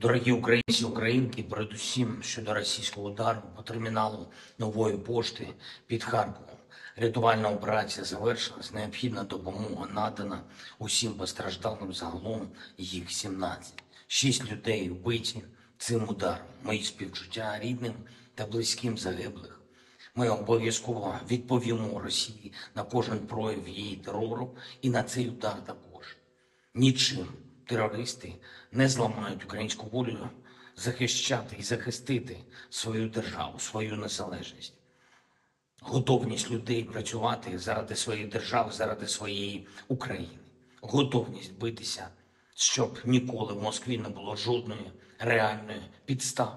Дорогі українці, українки, передусім щодо російського удару по терміналу Нової пошти під Харковом. Рятувальна операція завершилась, необхідна допомога надана усім постраждалим, загалом їх 17. 6 людей вбиті цим ударом. Мої співчуття рідним та близьким загиблих. Ми обов'язково відповімо Росії на кожен прояв її терору і на цей удар також. Нічим терористи не зламають українську волю захищати і захистити свою державу, свою незалежність. Готовність людей працювати заради своєї держави, заради своєї України. Готовність битися, щоб ніколи в Москві не було жодної реальної підстави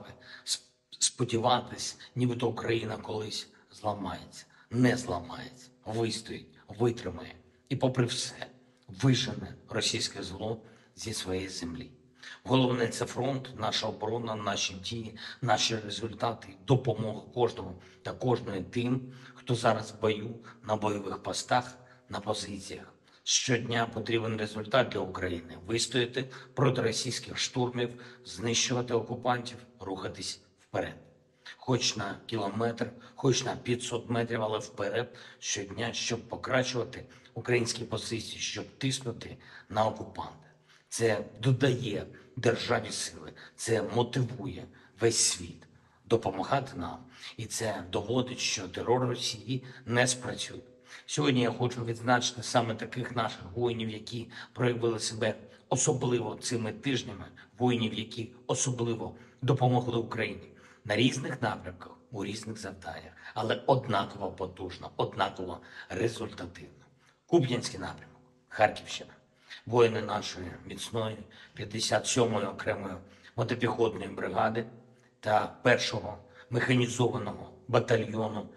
сподіватись, нібито Україна колись зламається. Не зламається, вистоїть, витримає і попри все вижене російське зло зі своєї землі. Головне – це фронт, наша оборона, наші дії, наші результати, допомога кожному та кожної тим, хто зараз в бою, на бойових постах, на позиціях. Щодня потрібен результат для України – вистояти проти російських штурмів, знищувати окупантів, рухатись вперед. Хоч на кілометр, хоч на 500 метрів, але вперед щодня, щоб покращувати українські позиції, щоб тиснути на окупанта. Це додає державі сили, це мотивує весь світ допомагати нам. І це доводить, що терор Росії не спрацює. Сьогодні я хочу відзначити саме таких наших воїнів, які проявили себе особливо цими тижнями, воїнів, які особливо допомогли Україні на різних напрямках, у різних завданнях, але однаково потужно, однаково результативно. Куп'янський напрямок, Харківщина. Воїни нашої міцної 57-ї окремої мотопіхотної бригади та 1-го механізованого батальйону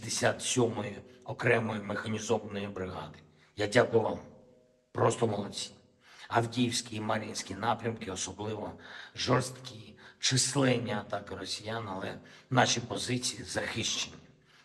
67-ї окремої механізованої бригади. Я дякую вам. Просто молодці. Авдіївський і Мар'їнський напрямки, особливо жорсткі, численні атаки росіян, але наші позиції захищені.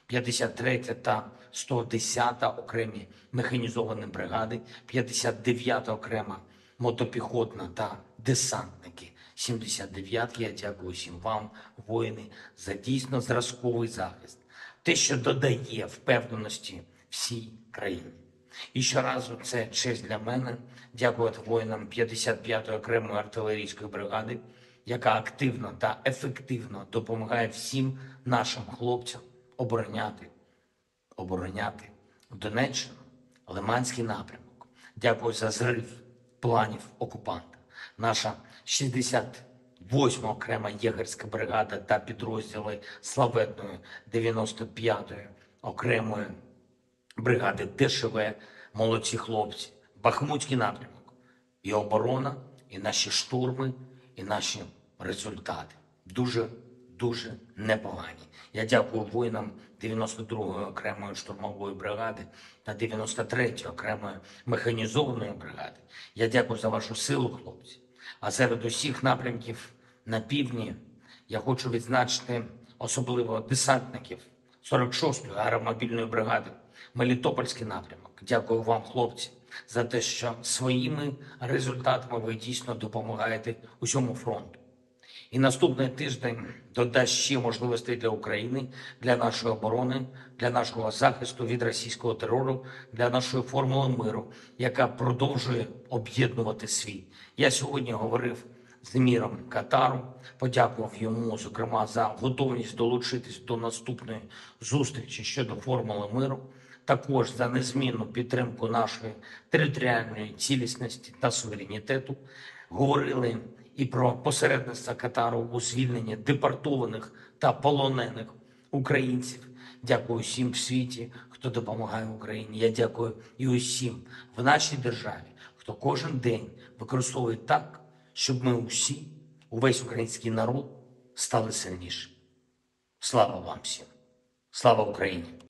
53 та 110-та окремі механізовані бригади, 59-та окрема мотопіхотна та десантники 79-ки. Я дякую всім вам, воїни, за дійсно зразковий захист. Те, що додає впевненості всій країні. І щоразу це честь для мене дякувати воїнам 55-ї окремої артилерійської бригади, яка активно та ефективно допомагає всім нашим хлопцям обороняти Донеччину, Лиманський напрямок. Дякую за зрив планів окупанта. Наша 68-ма окрема єгерська бригада та підрозділи славетної 95-ї окремої бригади ДШВ, молодці хлопці, Бахмутський напрямок. І оборона, і наші штурми, і наші результати. Дуже непогані. Я дякую воїнам 92-ї окремої штурмової бригади та 93-ї окремої механізованої бригади. Я дякую за вашу силу, хлопці. А серед усіх напрямків на півдні я хочу відзначити особливо десантників 46-ї аеромобільної бригади, Мелітопольський напрямок. Дякую вам, хлопці, за те, що своїми результатами ви дійсно допомагаєте усьому фронту. І наступний тиждень додасть ще можливостей для України, для нашої оборони, для нашого захисту від російського терору, для нашої формули миру, яка продовжує об'єднувати світ. Я сьогодні говорив з еміром Катару, подякував йому, зокрема, за готовність долучитись до наступної зустрічі щодо формули миру, також за незмінну підтримку нашої територіальної цілісності та суверенітету. Говорили і про посередництво Катару у звільненні депортованих та полонених українців. Дякую всім в світі, хто допомагає Україні. Я дякую і усім в нашій державі, хто кожен день використовує так, щоб ми усі, увесь український народ, стали сильнішими. Слава вам всім! Слава Україні!